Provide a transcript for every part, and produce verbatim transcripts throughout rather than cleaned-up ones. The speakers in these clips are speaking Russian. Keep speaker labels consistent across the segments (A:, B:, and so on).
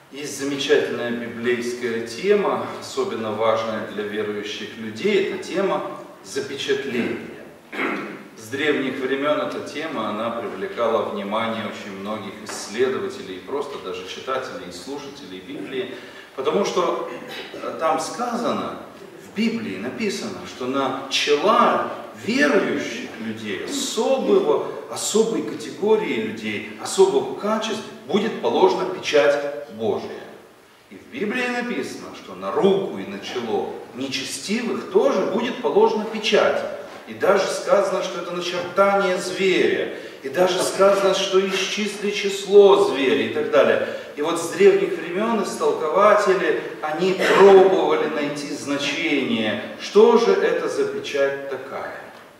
A: Есть замечательная библейская тема, особенно важная для верующих людей, это тема запечатления. С древних времен эта тема, она привлекала внимание очень многих исследователей, просто даже читателей и слушателей Библии, потому что там сказано, в Библии написано, что на чела верующих людей, особого, особой категории людей, особых качеств будет положена печать Божия. И в Библии написано, что на руку и на чело нечестивых тоже будет положена печать. И даже сказано, что это начертание зверя. И даже сказано, что исчисли число зверя и так далее. И вот с древних времен истолкователи, они пробовали найти значение, что же это за печать такая.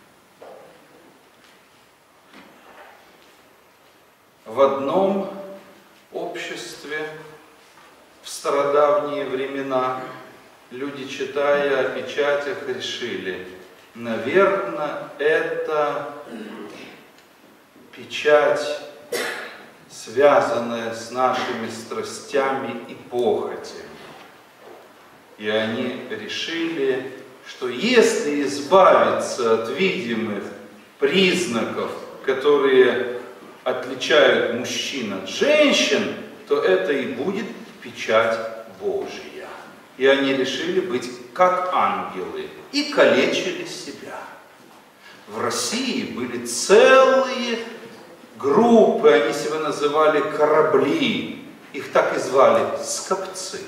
A: В одном обществе в стародавние времена люди, читая о печатях, решили, наверное, это печать, связанная с нашими страстями и похотями. И они решили, что если избавиться от видимых признаков, которые отличают мужчин от женщин, то это и будет печать Божья. И они решили быть как ангелы и калечили себя. В России были целые группы, они себя называли корабли, их так и звали скопцы.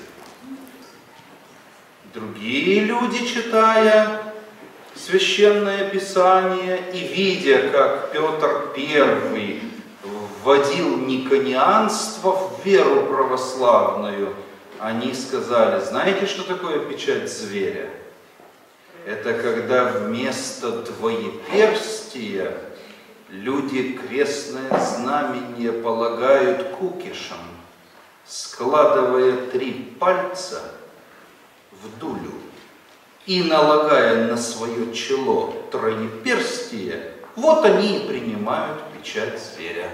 A: Другие люди, читая Священное Писание и видя, как Петр Первый вводил никонианство в веру православную, они сказали, знаете, что такое печать зверя? Это когда вместо двоеперстия люди крестное знамение полагают кукишем, складывая три пальца в дулю и налагая на свое чело троеперстие, вот они и принимают печать зверя.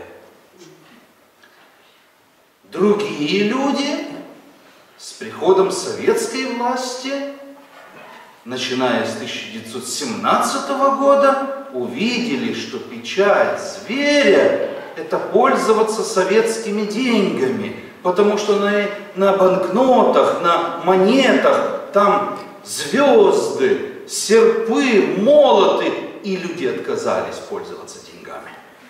A: Другие люди с приходом советской власти, начиная с тысяча девятьсот семнадцатого года, увидели, что печать зверя – это пользоваться советскими деньгами, потому что на, на банкнотах, на монетах там звезды, серпы, молоты, и люди отказались пользоваться деньгами.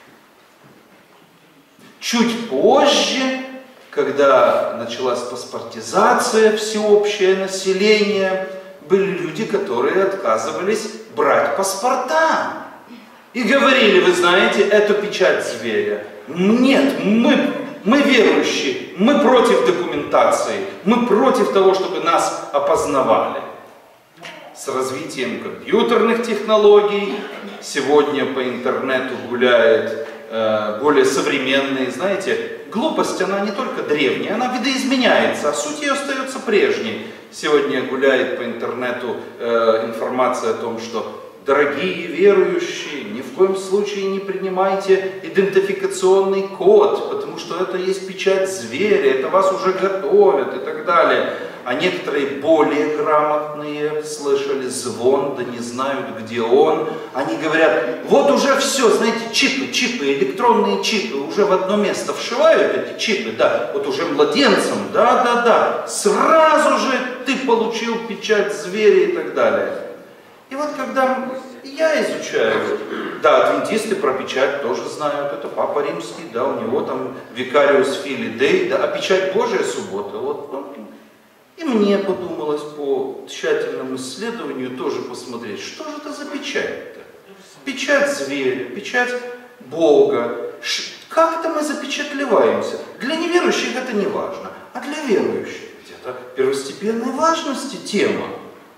A: Чуть позже, когда началась паспортизация, всеобщее население, были люди, которые отказывались брать паспорта. И говорили, вы знаете, эту печать зверя. Нет, мы, мы верующие, мы против документации, мы против того, чтобы нас опознавали. С развитием компьютерных технологий сегодня по интернету гуляет э, более современные, знаете, глупость, она не только древняя, она видоизменяется, а суть ее остается прежней. Сегодня гуляет по интернету э, информация о том, что дорогие верующие, ни в коем случае не принимайте идентификационный код, потому что это есть печать зверя, это вас уже готовят и так далее. А некоторые более грамотные слышали звон, да не знают, где он. Они говорят, вот уже все, знаете, чипы, чипы, электронные чипы, уже в одно место вшивают эти чипы, да, вот уже младенцам, да, да, да, сразу же ты получил печать зверя и так далее. И вот когда я изучаю, да, адвентисты про печать тоже знают, это Папа Римский, да, у него там викариус фили дей, да, а печать Божия суббота, вот, ну, и мне подумалось по тщательному исследованию тоже посмотреть, что же это за печать-то? Печать зверя, печать Бога. Как это мы запечатлеваемся? Для неверующих это не важно, а для верующих это первостепенной важности тема.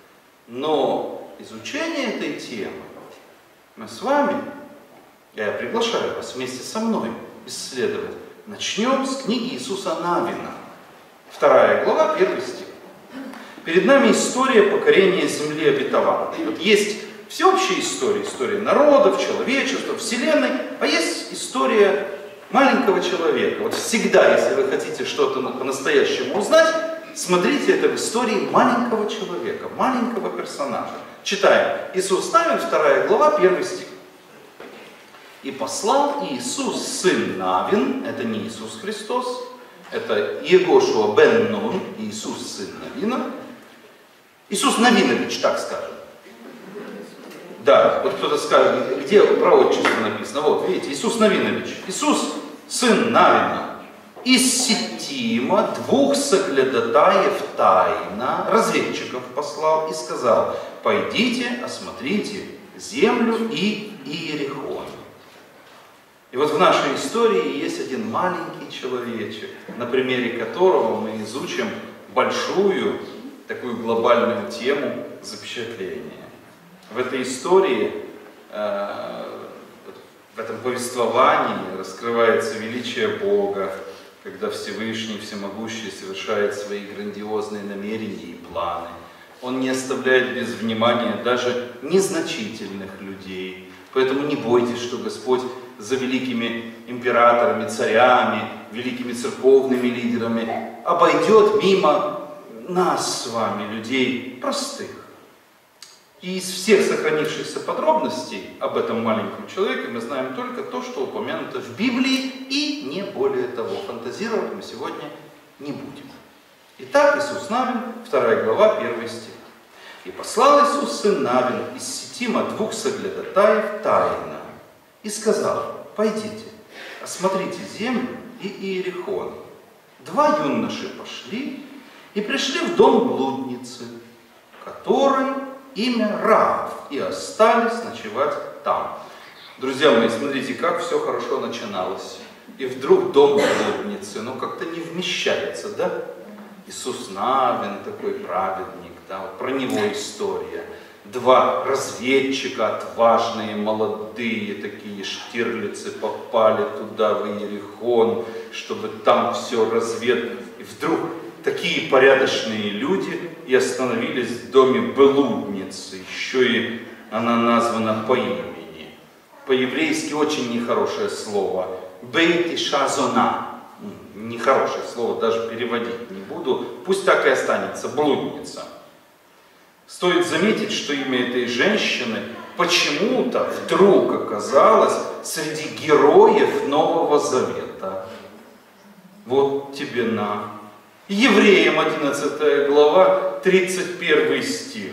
A: Но изучение этой темы мы с вами, я приглашаю вас вместе со мной исследовать, начнем с книги Иисуса Навина. Вторая глава, первый стих. Перед нами история покорения земли обетованной. Вот есть всеобщая история, история народов, человечества, вселенной, а есть история маленького человека. Вот всегда, если вы хотите что-то по-настоящему узнать, смотрите это в истории маленького человека, маленького персонажа. Читаем. Иисус Навин, вторая глава, первый стих. «И послал Иисус, сын Навин», это не Иисус Христос, это Егошуа бен Нун, Иисус, сын Навина. Иисус Навинович, так скажем. Да, вот кто-то скажет, где про отчество написано. Вот, видите, Иисус Навинович. Иисус, сын Навина, из Ситима двух соглядатаев тайно, разведчиков послал и сказал: пойдите, осмотрите землю и Иерихон. И вот в нашей истории есть один маленький человечек, на примере которого мы изучим большую, такую глобальную тему запечатления. В этой истории, э, в этом повествовании раскрывается величие Бога, когда Всевышний, Всемогущий совершает свои грандиозные намерения и планы. Он не оставляет без внимания даже незначительных людей. Поэтому не бойтесь, что Господь за великими императорами, царями, великими церковными лидерами обойдет мимо нас с вами, людей простых. И из всех сохранившихся подробностей об этом маленьком человеке мы знаем только то, что упомянуто в Библии, и не более того. Фантазировать мы сегодня не будем. Итак, Иисус Навин, вторая глава, первый стих. «И послал Иисус, сын Навин, из Ситима двух соглядатаев тайно, и сказал: пойдите, осмотрите землю и Иерихон. Два юноши пошли и пришли в дом блудницы, которой имя Раав, и остались ночевать там». Друзья мои, смотрите, как все хорошо начиналось. И вдруг дом блудницы, ну как-то не вмещается, да? Иисус Навин, такой праведник, да, вот про него история. Два разведчика, отважные, молодые, такие штирлицы, попали туда, в Иерихон, чтобы там все разведать. И вдруг такие порядочные люди и остановились в доме блудницы. Еще и она названа по имени. По-еврейски очень нехорошее слово. Бейт иша зона. Нехорошее слово, даже переводить не буду. Пусть так и останется. Блудница. Стоит заметить, что имя этой женщины почему-то вдруг оказалось среди героев Нового Завета. Вот тебе на. Евреям одиннадцатая глава, тридцать первый стих.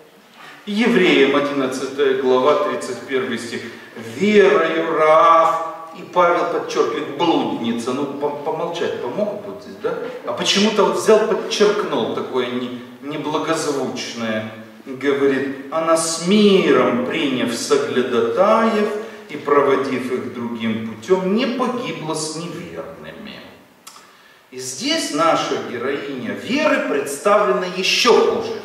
A: Евреям одиннадцатая глава, тридцать первый стих. «Верою Раав», и Павел подчеркивает, блудница. Ну, помолчать помогут вот здесь, да? А почему-то вот взял, подчеркнул такое не, неблагозвучное. Говорит: она с миром, приняв соглядатаев и проводив их другим путем, не погибла с неверными. И здесь наша героиня веры представлена еще хуже.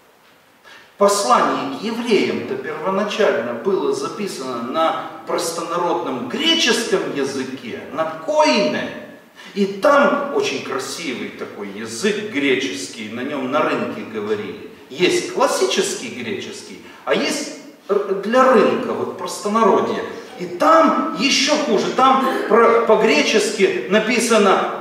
A: Послание к евреям-то первоначально было записано на простонародном греческом языке, на койне. И там очень красивый такой язык греческий, на нем на рынке говорили. Есть классический греческий, а есть для рынка, вот простонародье. И там еще хуже, там по-гречески написано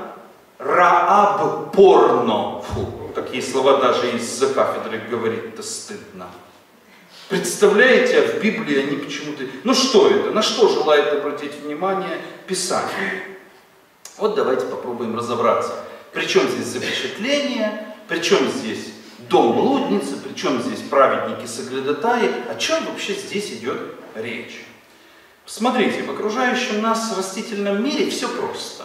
A: «Рааб порно». Фу, такие слова даже из-за кафедры говорить-то стыдно. Представляете, а в Библии они почему-то... Ну что это? На что желает обратить внимание Писание? Вот давайте попробуем разобраться. Причем здесь запечатление, причем здесь дом блудницы, причем здесь праведники-соглядатаи. О чем вообще здесь идет речь? Смотрите, в окружающем нас растительном мире все просто.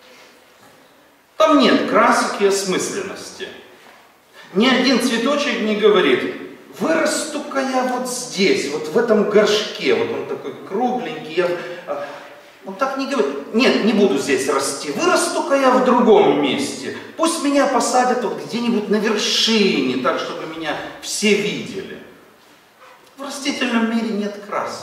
A: Там нет красок и осмысленности. Ни один цветочек не говорит: вырасту-ка я вот здесь, вот в этом горшке, вот он такой кругленький, я... он так не говорит: нет, не буду здесь расти, вырасту-ка я в другом месте, пусть меня посадят вот где-нибудь на вершине, так, чтобы меня все видели. В растительном мире нет красок.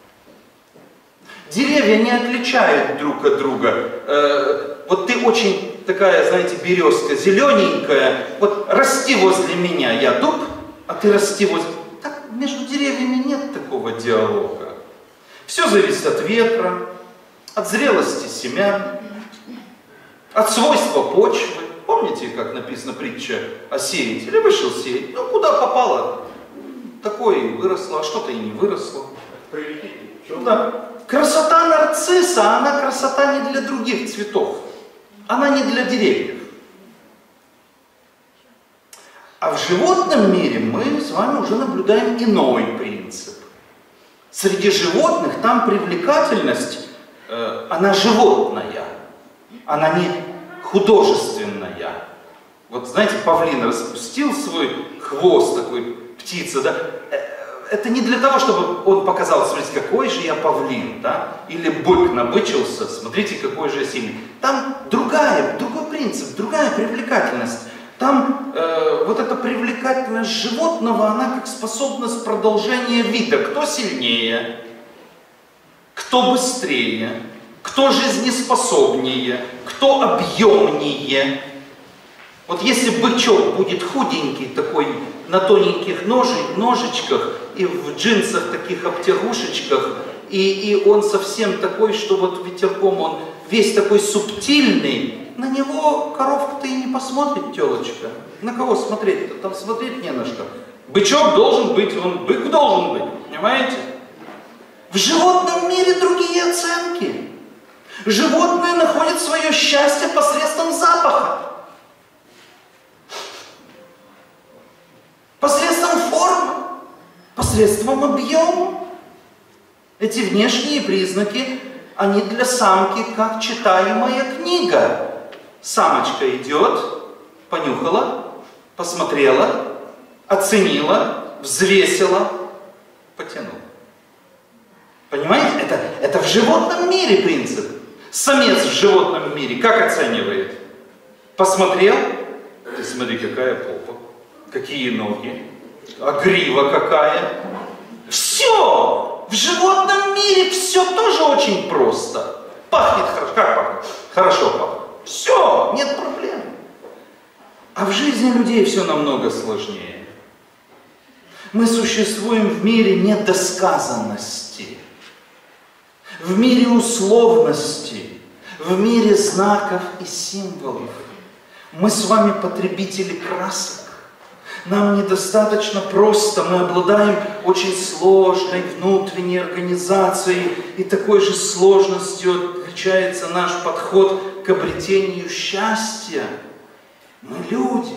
A: Деревья не отличают друг от друга. Э, вот ты очень такая, знаете, березка зелененькая, вот расти возле меня, я дуб, а ты расти возле... Так между деревьями нет такого диалога. Все зависит от ветра, от зрелости семян, от свойства почвы. Помните, как написана притча о сеятеле? Вышел сеять, ну куда попало, такое и выросло, а что-то и не выросло. Да. Красота нарцисса, она красота не для других цветов, она не для деревьев. А в животном мире мы с вами уже наблюдаем иной принцип. Среди животных там привлекательность, э, она животная, она не художественная. Вот знаете, павлин распустил свой хвост, такой птица, да? Это не для того, чтобы он показал, смотрите, какой же я павлин, да? Или бык набычился, смотрите, какой же я сильный. Там другая, другой принцип, другая привлекательность. Там э, вот эта привлекательность животного, она как способность продолжения вида. Кто сильнее, кто быстрее, кто жизнеспособнее, кто объемнее. Вот если бычок будет худенький такой, на тоненьких ножи, ножичках и в джинсах таких обтягушечках, и, и он совсем такой, что вот ветерком он весь такой субтильный, на него коровка-то и не посмотрит, телочка. На кого смотреть-то? Там смотреть не на что. Бычок должен быть, он бык должен быть, понимаете? В животном мире другие оценки. Животные находят свое счастье посредством запаха. Посредством формы, посредством объема. Эти внешние признаки, они для самки как читаемая книга. Самочка идет, понюхала, посмотрела, оценила, взвесила, потянула. Понимаете? Это, это в животном мире принцип. Самец в животном мире как оценивает? Посмотрел, ты смотри, какая попа, какие ноги, а грива какая. Все! В животном мире все тоже очень просто. Пахнет хорошо. Как пахнет? Хорошо пахнет. Все, нет проблем. А в жизни людей все намного сложнее. Мы существуем в мире недосказанности, в мире условности, в мире знаков и символов. Мы с вами потребители красок. Нам недостаточно просто, мы обладаем очень сложной внутренней организацией, и такой же сложностью отличается наш подход к обретению счастья. Мы люди.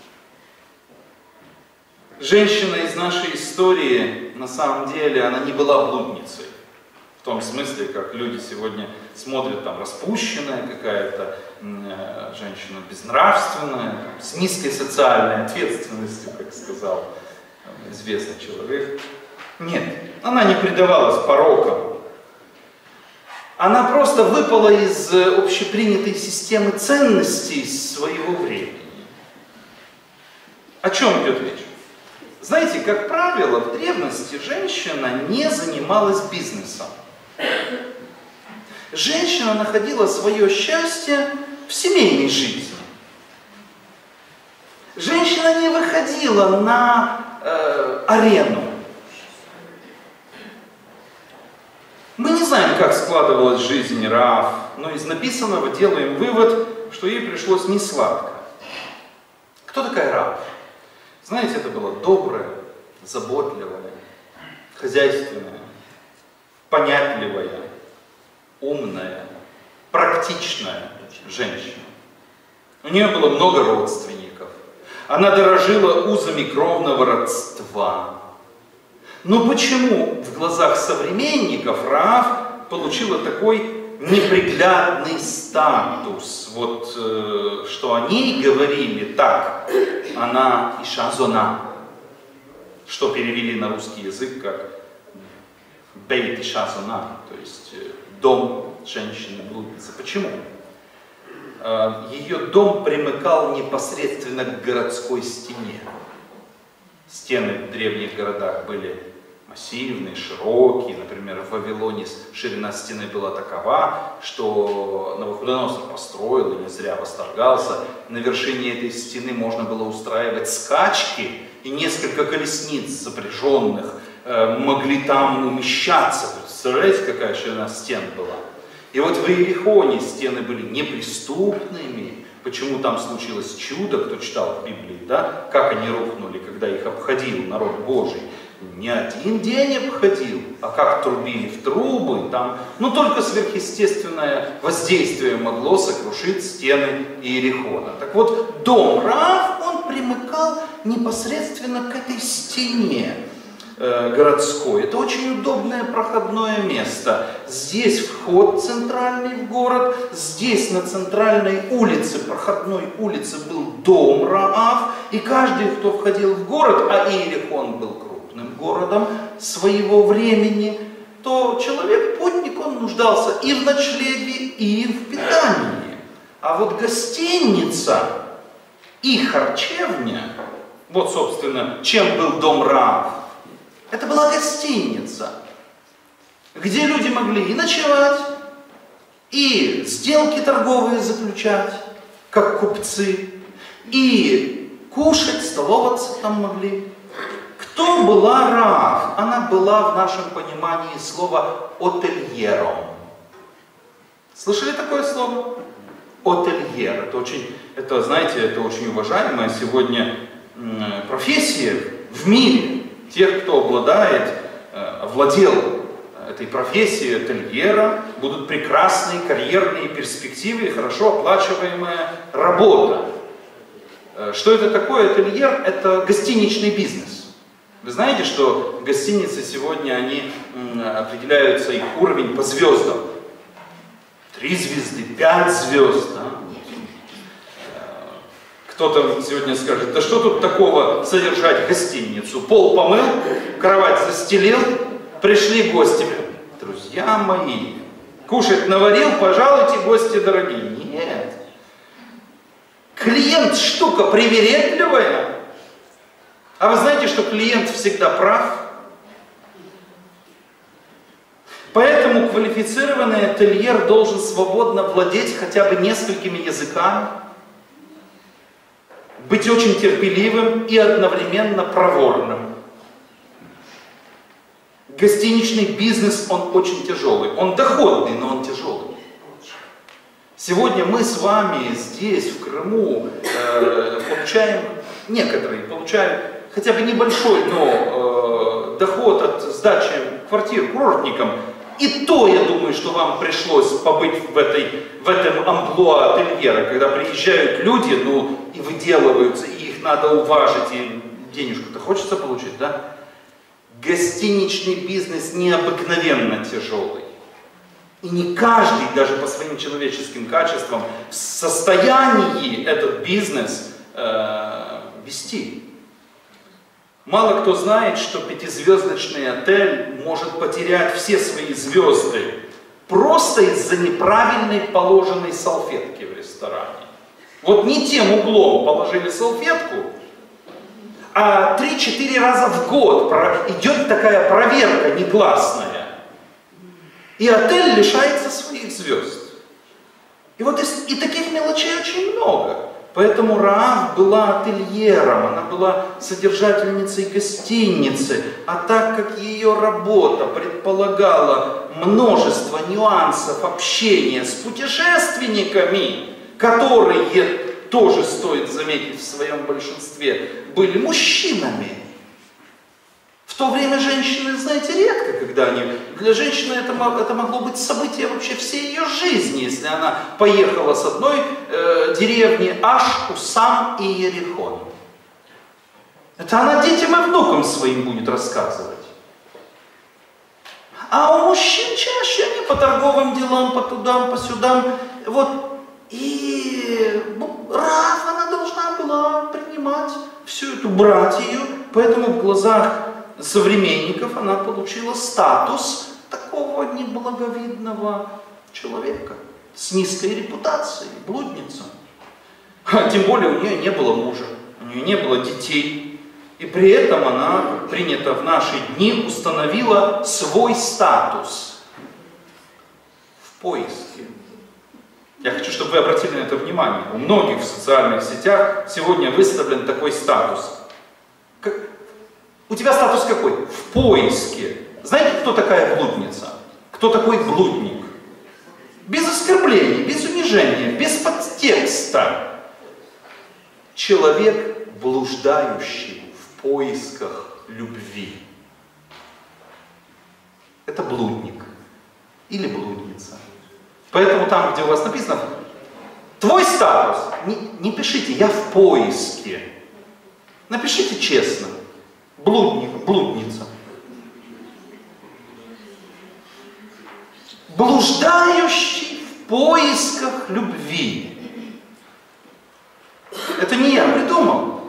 A: Женщина из нашей истории, на самом деле, она не была блудницей. В том смысле, как люди сегодня смотрят, там, распущенная какая-то э, женщина, безнравственная, там, с низкой социальной ответственностью, как сказал э, известный человек. Нет, она не предавалась порокам. Она просто выпала из общепринятой системы ценностей своего времени. О чем идет речь? Знаете, как правило, в древности женщина не занималась бизнесом. Женщина находила свое счастье в семейной жизни. Женщина не выходила на э, арену. Мы не знаем, как складывалась жизнь Раав, но из написанного делаем вывод, что ей пришлось несладко. Кто такая Раав? Знаете, это была добрая, заботливая, хозяйственная, понятливая, умная, практичная женщина. У нее было много родственников. Она дорожила узами кровного родства. Но почему в глазах современников Раав получила такой неприглядный статус? Вот э, что о ней говорили так: она иша зона, что перевели на русский язык как бейт иша зона, то есть э, дом женщины-блудницы. Почему? Э, ее дом примыкал непосредственно к городской стене. Стены в древних городах были массивные, широкие. Например, в Вавилоне ширина стены была такова, что Навуходоносор построил и не зря восторгался. На вершине этой стены можно было устраивать скачки, и несколько колесниц запряженных э, могли там умещаться. Представляете, какая ширина стен была? И И вот в Иерихоне стены были неприступными. Почему там случилось чудо, кто читал в Библии, да? Как они рухнули, когда их обходил народ Божий. Не один день обходил, а как трубили в трубы, там, ну только сверхъестественное воздействие могло сокрушить стены Иерихона. Так вот, дом Раав, он примыкал непосредственно к этой стене э, городской. Это очень удобное проходное место. Здесь вход центральный в город, здесь на центральной улице, проходной улице был дом Раав, и каждый, кто входил в город, а Иерихон был крупным городом своего времени, то человек-путник, он нуждался и в ночлеге, и в питании. А вот гостиница и харчевня, вот, собственно, чем был дом Раав, это была гостиница, где люди могли и ночевать, и сделки торговые заключать, как купцы, и кушать, столоваться там могли. Кто была Раав? Она была в нашем понимании слова «отельером». Слышали такое слово? Отельер. Это очень, это, знаете, это очень уважаемая сегодня профессия в мире. Тех, кто обладает, овладел этой профессией отельера, будут прекрасные карьерные перспективы и хорошо оплачиваемая работа. Что это такое отельер? Это гостиничный бизнес. Вы знаете, что гостиницы сегодня, они определяются, их уровень по звездам. Три звезды, пять звезд. Да? Кто-то сегодня скажет, да что тут такого содержать гостиницу? Пол помыл, кровать застелил, пришли гости. Друзья мои, кушать наварил, пожалуйте, гости дорогие. Нет. Клиент штука привередливая. А вы знаете, что клиент всегда прав? Поэтому квалифицированный ательер должен свободно владеть хотя бы несколькими языками, быть очень терпеливым и одновременно проворным. Гостиничный бизнес, он очень тяжелый. Он доходный, но он тяжелый. Сегодня мы с вами здесь, в Крыму, э, получаем, некоторые получают хотя бы небольшой, но э, доход от сдачи квартир курортникам. И то, я думаю, что вам пришлось побыть в, этой, в этом амплуа ательера, когда приезжают люди, ну, и выделываются, и их надо уважить, и денежку-то хочется получить, да? Гостиничный бизнес необыкновенно тяжелый. И не каждый, даже по своим человеческим качествам, в состоянии этот бизнес э, вести. Мало кто знает, что пятизвездочный отель может потерять все свои звезды просто из-за неправильной положенной салфетки в ресторане. Вот не тем углом положили салфетку, а три-четыре раза в год идет такая проверка негласная. И отель лишается своих звезд. И вот и таких мелочей очень много. Поэтому Раав была ательером, она была содержательницей гостиницы, а так как ее работа предполагала множество нюансов общения с путешественниками, которые, тоже стоит заметить в своем большинстве, были мужчинами. В то время женщины, знаете, редко, когда они... Для женщины это, это могло быть событие вообще всей ее жизни, если она поехала с одной э, деревни аж у сам Иерихон. Это она детям и внукам своим будет рассказывать. А у мужчин чаще они по торговым делам, по тудам, по сюдам. Вот. И Раав, она должна была принимать всю эту братью, поэтому в глазах современников она получила статус такого неблаговидного человека с низкой репутацией, блудница. А тем более у нее не было мужа, у нее не было детей. И при этом она, как принято в наши дни, установила свой статус в поиске. Я хочу, чтобы вы обратили на это внимание. У многих в социальных сетях сегодня выставлен такой статус. Как... У тебя статус какой? В поиске. Знаете, кто такая блудница? Кто такой блудник? без оскорбления, без унижения, без подтекста. Человек, блуждающий в поисках любви. Это блудник или блудница. Поэтому там, где у вас написано твой статус, не, не пишите «я в поиске». Напишите честно. Блудник, блудница. Блуждающий в поисках любви. Это не я придумал.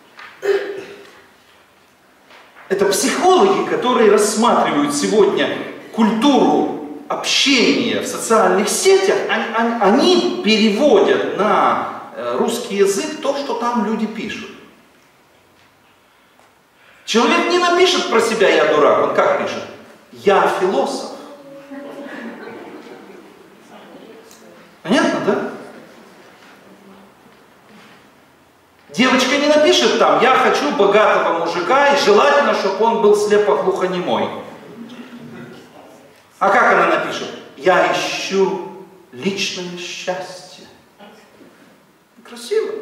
A: Это психологи, которые рассматривают сегодня культуру общения в социальных сетях, они, они, они переводят на русский язык то, что там люди пишут. Человек не напишет про себя «я дурак», он как пишет? «Я философ». Понятно, да? Девочка не напишет там «я хочу богатого мужика и желательно, чтобы он был слепо-глухонемой». А как она напишет? «Я ищу личное счастье». Красиво.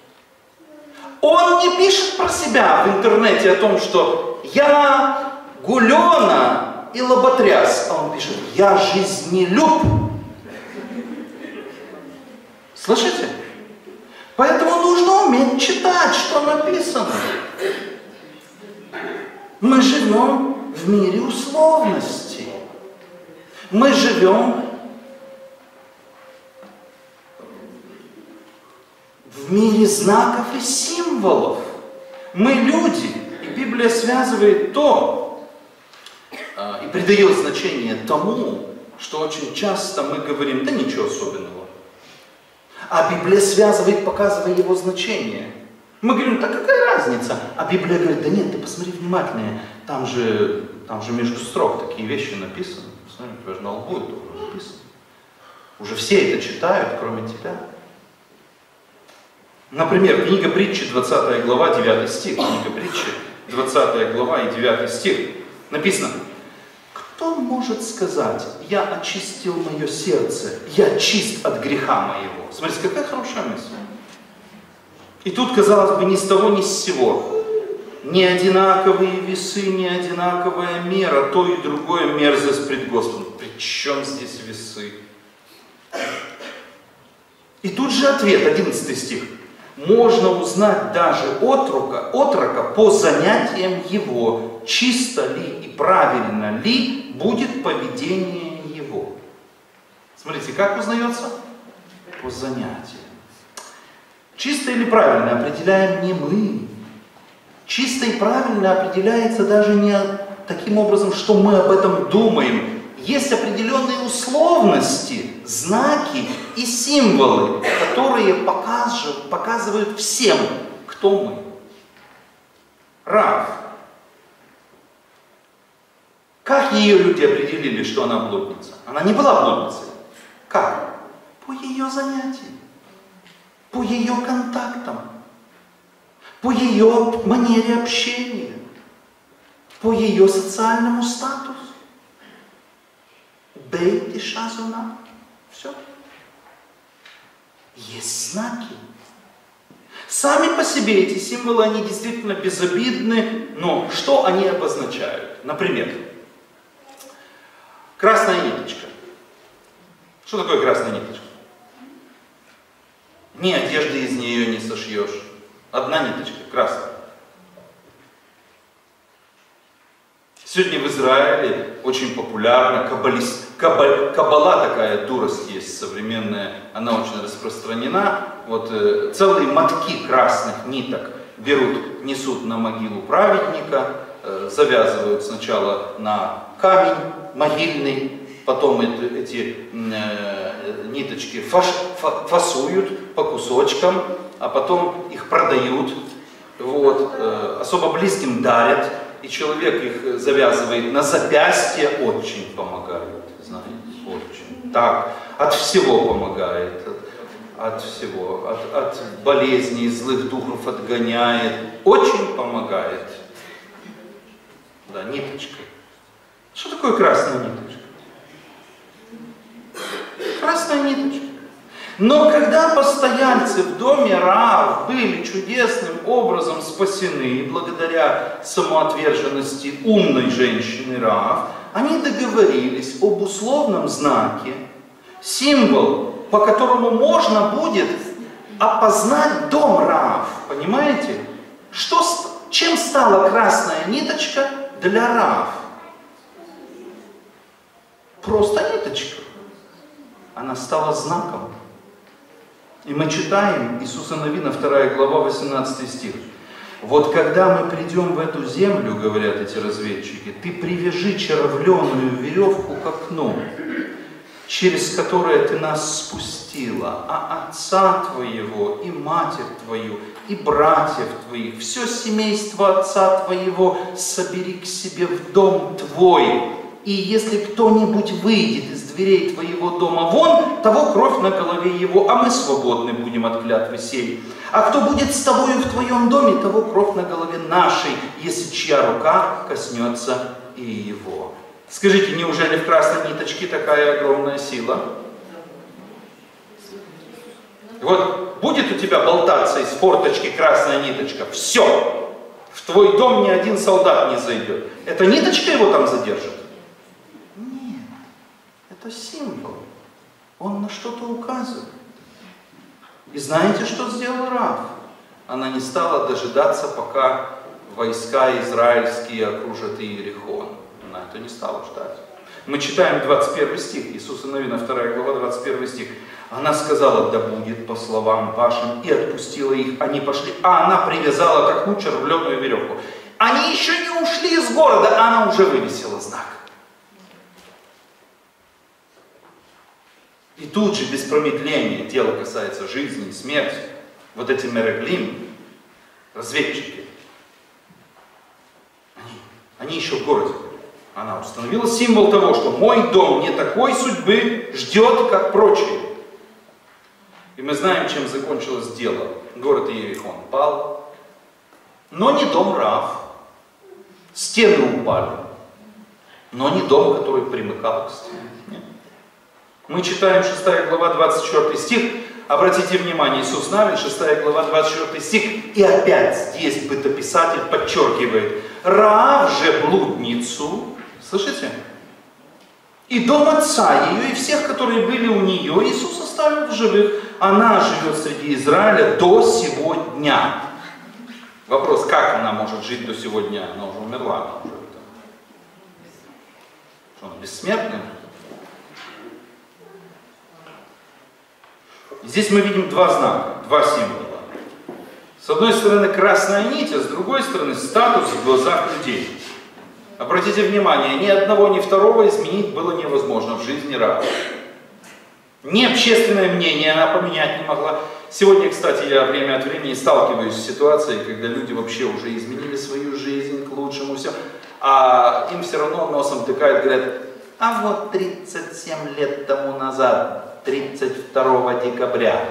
A: Он не пишет про себя в интернете о том, что «я гулёна и лоботряс», а он пишет «я жизнелюб». Слышите? Поэтому нужно уметь читать, что написано. Мы живем в мире условностей. Мы живем в мире знаков и символов. Мы люди, и Библия связывает то и придает значение тому, что очень часто мы говорим, да ничего особенного. А Библия связывает, показывая его значение. Мы говорим, да какая разница? А Библия говорит, да нет, ты посмотри внимательнее, там же, там же между строк такие вещи написаны. Посмотри, у тебя же на лбу это уже написано. Уже все это читают, кроме тебя. Например, книга Притчи, двадцатая глава, девятый стих. Книга Притчи, двадцатая глава и девятый стих. Написано, кто может сказать, я очистил мое сердце, я чист от греха моего. Смотрите, какая хорошая мысль. И тут, казалось бы, ни с того, ни с сего. Не одинаковые весы, не одинаковая мера, то и другое мерзость пред Господом. При чем здесь весы? И тут же ответ, одиннадцатый стих. Можно узнать даже отрока, отрока по занятиям его, чисто ли и правильно ли будет поведение его. Смотрите, как узнается? По занятиям. Чисто или правильно определяем не мы. Чисто и правильно определяется даже не таким образом, что мы об этом думаем. Есть определенные условности, знаки и символы, которые показывают, показывают всем, кто мы. Рав. Как ее люди определили, что она блудница? Она не была блудницей. Как? По ее занятиям, по ее контактам, по ее манере общения, по ее социальному статусу. Бейт и шазуна. Все. Есть знаки. Сами по себе эти символы, они действительно безобидны, но что они обозначают? Например, красная ниточка. Что такое красная ниточка? Ни одежды из нее не сошьешь. Одна ниточка, красная. Сегодня в Израиле очень популярна каббалист, каббаль, каббала, такая дурость есть современная, она очень распространена. Вот э, целые мотки красных ниток берут, несут на могилу праведника, э, завязывают сначала на камень могильный, потом это, эти э, ниточки фаш, фа, фасуют по кусочкам, а потом их продают, вот, э, особо близким дарят. И человек их завязывает на запястье, очень помогает, знаете, очень. Так, от всего помогает, от, от всего, от, от болезней, злых духов отгоняет, очень помогает. Да, ниточка. Что такое красная ниточка? красная ниточка. Но когда постояльцы в доме Раав были чудесным образом спасены благодаря самоотверженности умной женщины Раав, они договорились об условном знаке, символ, по которому можно будет опознать дом Раав. Понимаете? Что, чем стала красная ниточка для Раав? Просто ниточка. Она стала знаком. И мы читаем Иисуса Навина, вторая глава, восемнадцатый стих. Вот когда мы придем в эту землю, говорят эти разведчики, ты привяжи червленую веревку к окну, через которое ты нас спустила, а отца твоего и матерь твою, и братьев твоих, все семейство отца твоего собери к себе в дом твой. И если кто-нибудь выйдет из дверей твоего дома вон, того кровь на голове его, а мы свободны будем от клятвы сей. А кто будет с тобою в твоем доме, того кровь на голове нашей, если чья рука коснется и его. Скажите, неужели в красной ниточке такая огромная сила? Вот будет у тебя болтаться из форточки красная ниточка, все, в твой дом ни один солдат не зайдет. Эта ниточка его там задержит? Нет, это символ. Он на что-то указывает. И знаете, что сделал Раав? Она не стала дожидаться, пока войска израильские окружат Иерихон. Она это не стала ждать. Мы читаем двадцать первый стих, Иисуса Навина, вторая глава, двадцать первый стих. Она сказала, да будет по словам вашим, и отпустила их, они пошли. А она привязала к окну червленую веревку. Они еще не ушли из города, а она уже вывесила знак. И тут же, без промедления, дело касается жизни и смерти, вот эти мереглим, разведчики, они, они еще в городе. Она установила символ того, что мой дом не такой судьбы ждет, как прочие. И мы знаем, чем закончилось дело. Город Иерихон пал, но не дом Раав. Стены упали, но не дом, который примыкал к стене. Нет. Мы читаем шестая глава, двадцать четвёртый стих. Обратите внимание, Иисус Навин, шестая глава, двадцать четвёртый стих. И опять здесь бытописатель подчеркивает. Раав же блудницу, слышите? И дом отца ее, и всех, которые были у нее, Иисус оставил в живых. Она живет среди Израиля до сего дня. Вопрос, как она может жить до сего дня? Она уже умерла. Она уже, что она бессмертная? Здесь мы видим два знака, два символа. С одной стороны красная нить, а с другой стороны статус в глазах людей. Обратите внимание, ни одного, ни второго изменить было невозможно в жизни Раава. Ни общественное мнение она поменять не могла. Сегодня, кстати, я время от времени сталкиваюсь с ситуацией, когда люди вообще уже изменили свою жизнь к лучшему, все, а им все равно носом тыкают, говорят, а вот тридцать семь лет тому назад, тридцать второго декабря,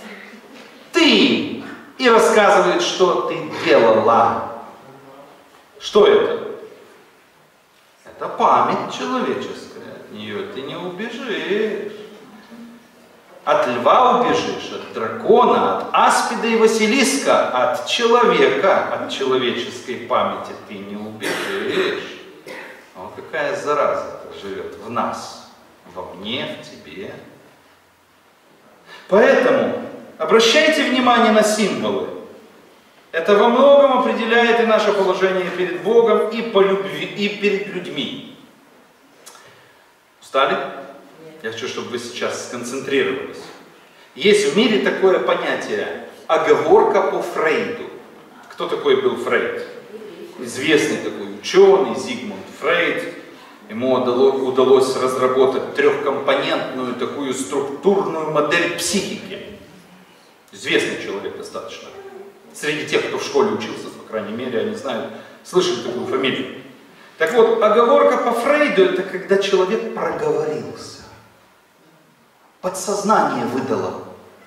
A: ты, и рассказывает, что ты делала. Что это? Это память человеческая, от нее ты не убежишь. От льва убежишь, от дракона, от аспида и василиска, от человека, от человеческой памяти ты не убежишь. А какая зараза живет в нас, во мне, в тебе. Поэтому обращайте внимание на символы. Это во многом определяет и наше положение перед Богом, и по любви, и перед людьми. Устали? Я хочу, чтобы вы сейчас сконцентрировались. Есть в мире такое понятие оговорка по Фрейду. Кто такой был Фрейд? Известный такой ученый Зигмунд Фрейд. Ему удалось разработать трехкомпонентную такую структурную модель психики. Известный человек достаточно. Среди тех, кто в школе учился, по крайней мере, они знают, слышали такую фамилию. Так вот, оговорка по Фрейду — это когда человек проговорился. Подсознание выдало.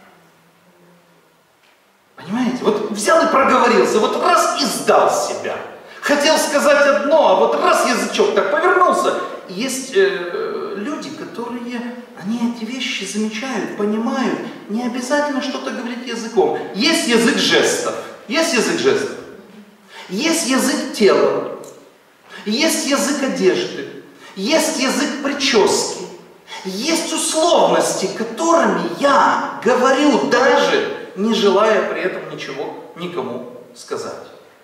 A: Понимаете? Вот взял и проговорился, вот раз и сдал себя. Хотел сказать одно, а вот раз язычок так повернулся. Есть э, люди, которые, они эти вещи замечают, понимают, не обязательно что-то говорить языком. Есть язык жестов, есть язык жестов, есть язык тела, есть язык одежды, есть язык прически, есть условности, которыми я говорю, даже не желая при этом ничего никому сказать.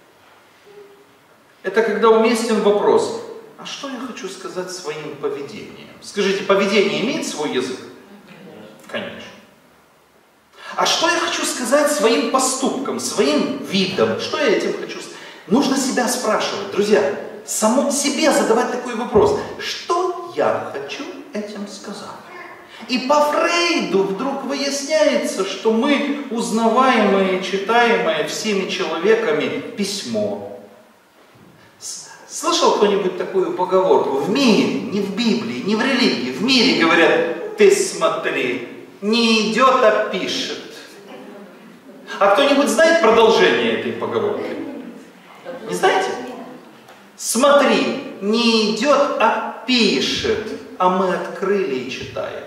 A: Это когда уместен вопрос: а что я хочу сказать своим поведением? Скажите, поведение имеет свой язык? Конечно. А что я хочу сказать своим поступком, своим видом? Что я этим хочу сказать? Нужно себя спрашивать, друзья, самому себе задавать такой вопрос: что я хочу этим сказать? И по Фрейду вдруг выясняется, что мы узнаваемое, читаемое всеми человеками письмо. Слышал кто-нибудь такую поговорку? В мире, не в Библии, не в религии, в мире говорят: ты смотри, не идет, а пишет. А кто-нибудь знает продолжение этой поговорки? Не знаете? Смотри, не идет, а пишет, а мы открыли и читаем.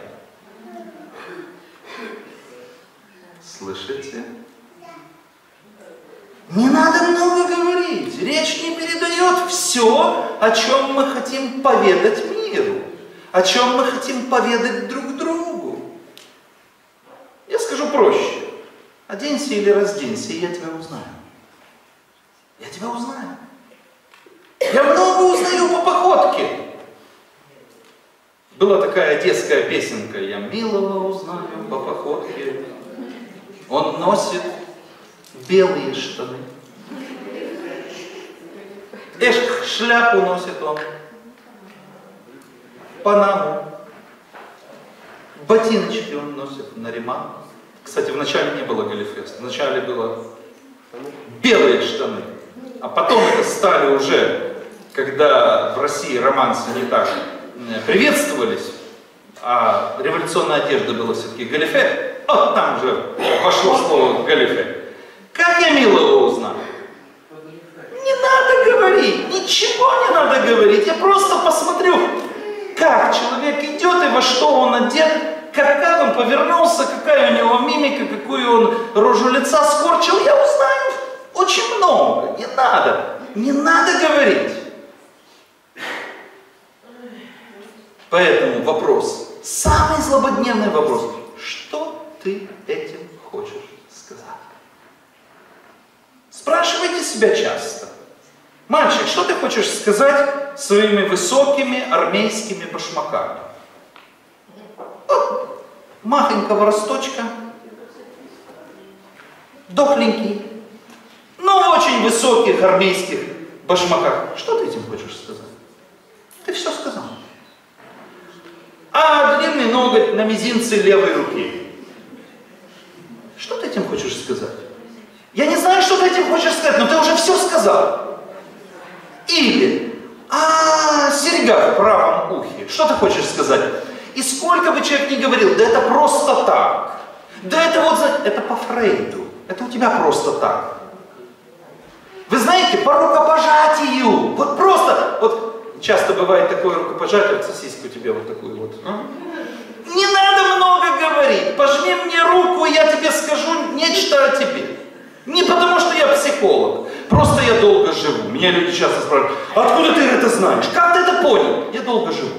A: Слышите? Не надо много говорить. Речь не передает все, о чем мы хотим поведать миру, о чем мы хотим поведать друг другу. Я скажу проще. Оденься или разденься, и я тебя узнаю. Я тебя узнаю. Я много узнаю по походке. Была такая одесская песенка: я милого узнаю по походке. Он носит белые штаны. Эх, шляпу носит он. Панаму. Ботиночки он носит на ремонт. Кстати, вначале не было галифест. Вначале было белые штаны. А потом это стали уже, когда в России романсы не так приветствовались, а революционная одежда была все-таки галифе, вот там же пошло слово галифе. Как я милого узнал? Не надо говорить, ничего не надо говорить. Я просто посмотрю, как человек идет и во что он одет, как, как он повернулся, какая у него мимика, какую он рожу лица скорчил. Я узнаю очень много. Не надо, не надо говорить. Поэтому вопрос, самый злободневный вопрос: что ты этим хочешь сказать? Спрашивайте себя часто. Мальчик, что ты хочешь сказать своими высокими армейскими башмаками? Вот, махонького росточка, дохленький, но в очень высоких армейских башмаках. Что ты этим хочешь сказать? Ты все сказал. А длинный ноготь на мизинце левой руки. Что ты этим хочешь сказать? Я не знаю, что ты этим хочешь сказать, но ты уже все сказал. Или, а серьга в правом ухе. Что ты хочешь сказать? И сколько бы человек ни говорил: да это просто так. Да это вот, это по Фрейду. Это у тебя просто так. Вы знаете, по рукопожатию. Вот просто, вот часто бывает такое рукопожатие, вот сосиска у тебя вот такую вот. А? Не надо много говорить. Пожми мне руку, и я тебе скажу нечто о тебе. Не потому, что я психолог. Просто я долго живу. Меня люди часто спрашивают: откуда ты это знаешь? Как ты это понял? Я долго живу.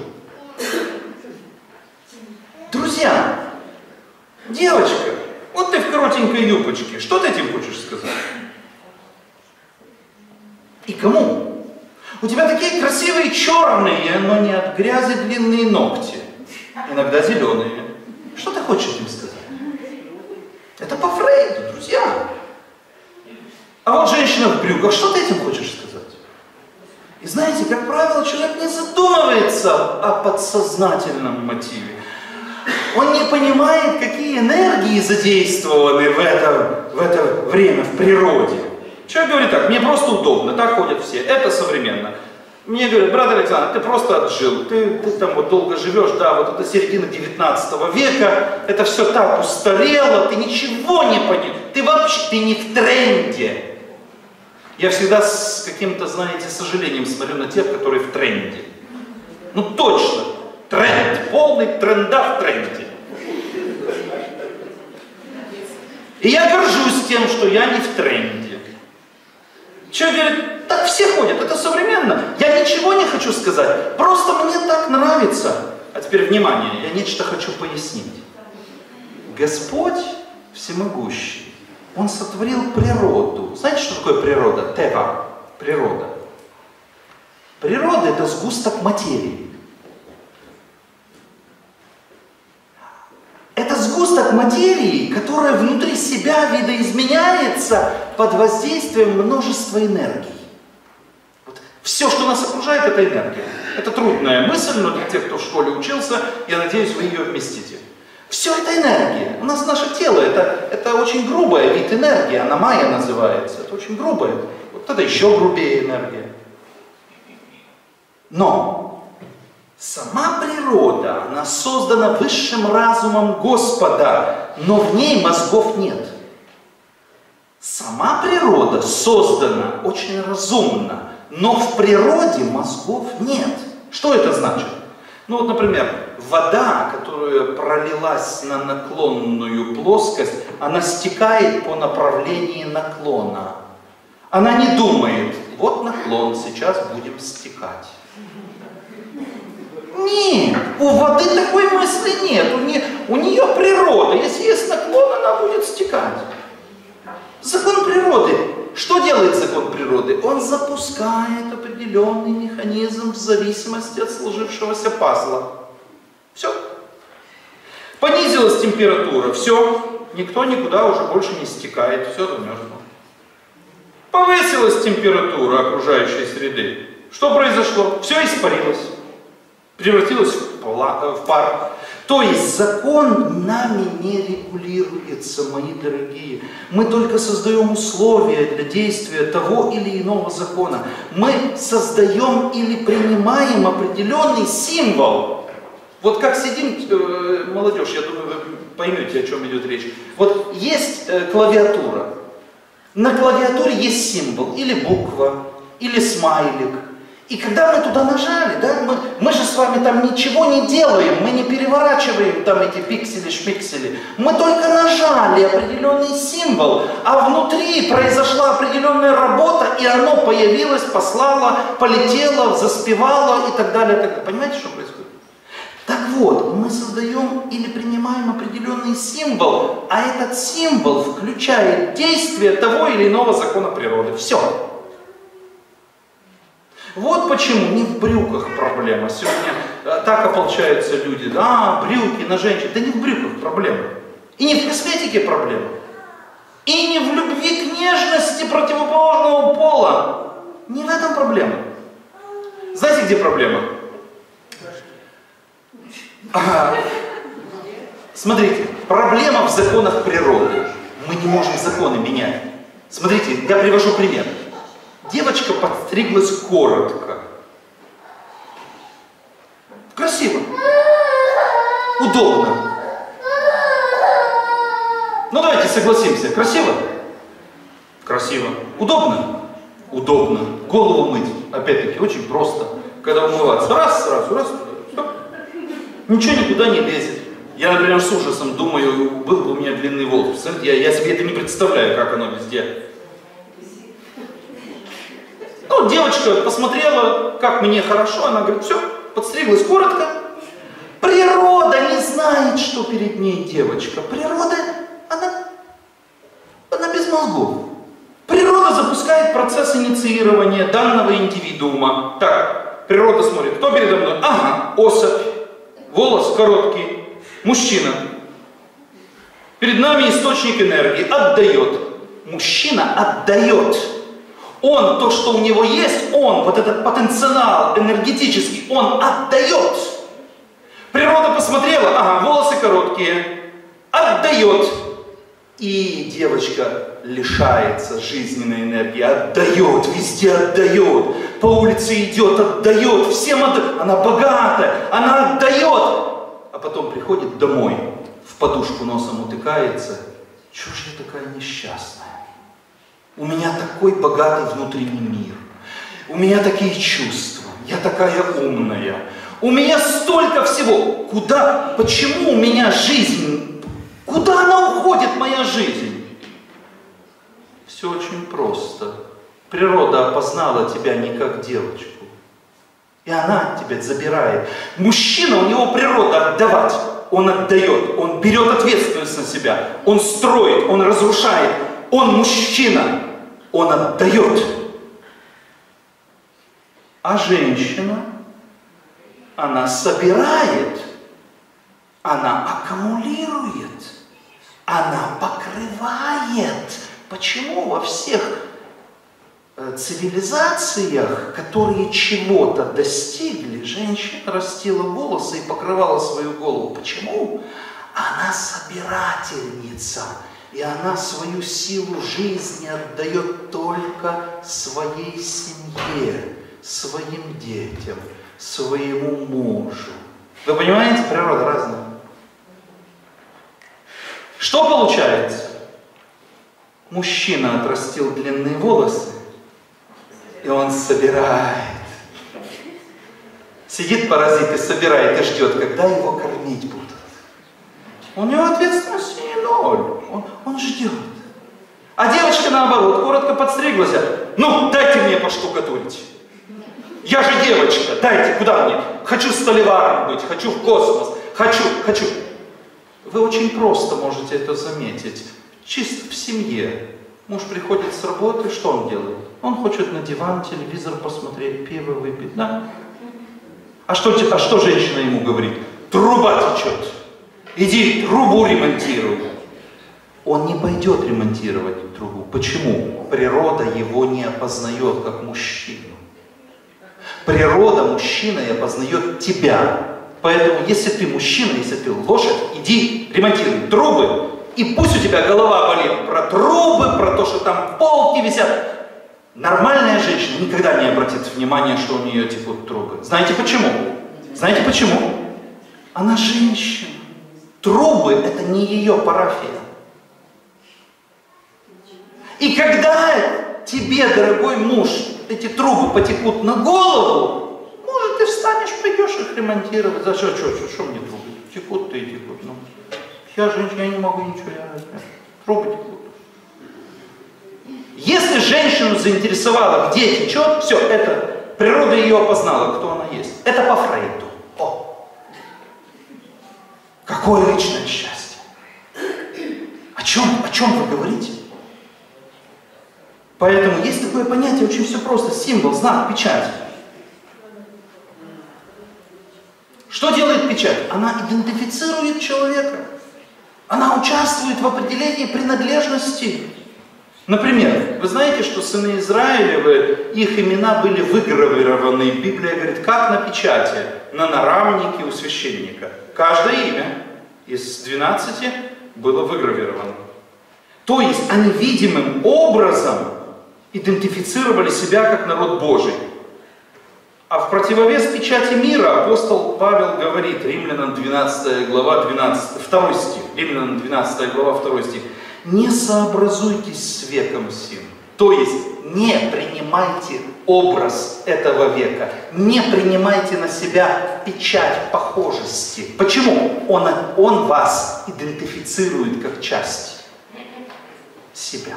A: Друзья, девочка, вот ты в коротенькой юбочке. Что ты этим хочешь сказать? И кому? У тебя такие красивые черные, но не от грязи длинные ногти. Иногда зеленые. Что ты хочешь этим сказать? Это по Фрейду, друзья. А вот женщина в брюках, что ты этим хочешь сказать? И знаете, как правило, человек не задумывается о подсознательном мотиве. Он не понимает, какие энергии задействованы в это, в это время в природе. Человек говорит так: мне просто удобно, так ходят все, это современно. Мне говорят: брат Александр, ты просто отжил, ты, ты там вот долго живешь, да, вот это середина девятнадцатого века, это все так устарело, ты ничего не понимаешь, ты вообще, ты не в тренде. Я всегда с каким-то, знаете, сожалением смотрю на тех, которые в тренде. Ну точно, Тренд, полный тренда в тренде. И я горжусь тем, что я не в тренде. Человек говорит, так все ходят, это современно. Я ничего не хочу сказать, просто мне так нравится. А теперь внимание, я нечто хочу пояснить. Господь всемогущий, Он сотворил природу. Знаете, что такое природа? Тева, природа. Природа — это сгусток материи. Это сгусток материи, которая внутри себя видоизменяется под воздействием множества энергий. Вот. Все, что нас окружает, это энергия. Это трудная мысль, но для тех, кто в школе учился, я надеюсь, вы ее вместите. Все это энергия. У нас наше тело, это, это очень грубая вид энергии, она майя называется. Это очень грубая. Вот это еще грубее энергия. Но сама природа, она создана высшим разумом Господа, но в ней мозгов нет. Сама природа создана очень разумно, но в природе мозгов нет. Что это значит? Ну вот, например, вода, которая пролилась на наклонную плоскость, она стекает по направлению наклона. Она не думает, вот наклон, сейчас будем стекать. Нет, у воды такой мысли нет, у нее, у нее природа, если есть наклон, она будет стекать. Закон природы. Что делает закон природы? Он запускает определенный механизм в зависимости от сложившегося пазла. Все. Понизилась температура, все, никто никуда уже больше не стекает, все замерзло. Повысилась температура окружающей среды. Что произошло? Все испарилось. Превратилось в пар. То есть закон нами не регулируется, мои дорогие. Мы только создаем условия для действия того или иного закона. Мы создаем или принимаем определенный символ. Вот как сидим, э, молодежь, я думаю, вы поймете, о чем идет речь. Вот есть э, клавиатура. На клавиатуре есть символ, или буква, или смайлик. И когда мы туда нажали, да, мы, мы же с вами там ничего не делаем, мы не переворачиваем там эти пиксели-шпиксели. Мы только нажали определенный символ, а внутри произошла определенная работа, и оно появилось, послало, полетело, заспевало и так далее. Так далее. Понимаете, что происходит? Так вот, мы создаем или принимаем определенный символ, а этот символ включает действие того или иного закона природы. Все. Вот почему не в брюках проблема. Сегодня так ополчаются люди. Да, брюки на женщин. Да не в брюках проблема. И не в косметике проблема. И не в любви к нежности противоположного пола. Не в этом проблема. Знаете, где проблема? Ага. Смотрите, проблема в законах природы. Мы не можем законы менять. Смотрите, я привожу пример. Девочка подстриглась коротко. Красиво. Удобно. Ну давайте согласимся. Красиво? Красиво. Удобно? Удобно. Голову мыть, опять-таки, очень просто. Когда умываться. Раз, сразу, раз, все. Ничего никуда не лезет. Я, например, с ужасом думаю, был бы у меня длинный волос. Я, я себе это не представляю, как оно везде. Ну, девочка посмотрела, как мне хорошо, она говорит, все, подстриглась коротко. Природа не знает, что перед ней девочка. Природа, она, она без мозгов. Природа запускает процесс инициирования данного индивидуума. Так, природа смотрит, кто передо мной? Ага, особь, волос короткий, мужчина. Перед нами источник энергии, отдает. Мужчина отдает. Он, то, что у него есть, он, вот этот потенциал энергетический, он отдает. Природа посмотрела, ага, волосы короткие, отдает. И девочка лишается жизненной энергии, отдает, везде отдает. По улице идет, отдает, всем отдает. Она богатая, она отдает. А потом приходит домой, в подушку носом утыкается. Чего же я такая несчастная? У меня такой богатый внутренний мир. У меня такие чувства. Я такая умная. У меня столько всего. Куда? Почему у меня жизнь? Куда она уходит, моя жизнь? Все очень просто. Природа опознала тебя не как девочку. И она тебя забирает. Мужчина, у него природа отдавать. Он отдает, он берет ответственность на себя. Он строит, он разрушает. Он мужчина, он отдает. А женщина, она собирает, она аккумулирует, она покрывает. Почему во всех цивилизациях, которые чего-то достигли, женщина растила волосы и покрывала свою голову? Почему? Она собирательница, и она свою силу жизни отдает только своей семье, своим детям, своему мужу. Вы понимаете, природа разная. Что получается? Мужчина отрастил длинные волосы, и он собирает. Сидит паразит и собирает, и ждет, когда его кормить будут. У него ответственности ноль, он, он ждет. А девочка наоборот, коротко подстриглась. Ну, дайте мне поштукатурить. Я же девочка, дайте, куда мне? Хочу столеваром быть, хочу в космос, хочу, хочу. Вы очень просто можете это заметить. Чисто в семье. Муж приходит с работы, что он делает? Он хочет на диван, телевизор посмотреть, пиво выпить, да? А что, а что женщина ему говорит? Труба течет. Иди трубу ремонтируй. Он не пойдет ремонтировать трубу. Почему? Природа его не опознает как мужчину. Природа мужчина и опознает тебя. Поэтому, если ты мужчина, если ты лошадь, иди ремонтируй трубы, и пусть у тебя голова болит про трубы, про то, что там полки висят. Нормальная женщина никогда не обратит внимания, что у нее текут трубы. Знаете почему? Знаете почему? Она женщина. Трубы – это не ее парафия. И когда тебе, дорогой муж, эти трубы потекут на голову, может, ты встанешь, пойдешь их ремонтировать. За что, что, что, что мне трубы? Текут-то и текут. Ну, я женщина, я не могу ничего, я, трубы текут. Если женщину заинтересовало, где течет, все, это природа ее опознала, кто она есть. Это по Фрейду. О! Какое личное счастье! О чем, о чем вы говорите? Поэтому есть такое понятие, очень все просто. Символ, знак, печать. Что делает печать? Она идентифицирует человека. Она участвует в определении принадлежности. Например, вы знаете, что сыны Израилевы, их имена были выгравированы. Библия говорит, как на печати, на нарамнике у священника. Каждое имя из двенадцати было выгравировано. То есть они видимым образом идентифицировали себя как народ Божий. А в противовес печати мира апостол Павел говорит, Римлянам двенадцатая глава, двенадцатый, второй стих, Римлянам двенадцатая глава, второй стих. Не сообразуйтесь с веком сим. То есть не принимайте образ этого века. Не принимайте на себя печать похожести. Почему? Он, он вас идентифицирует как часть себя.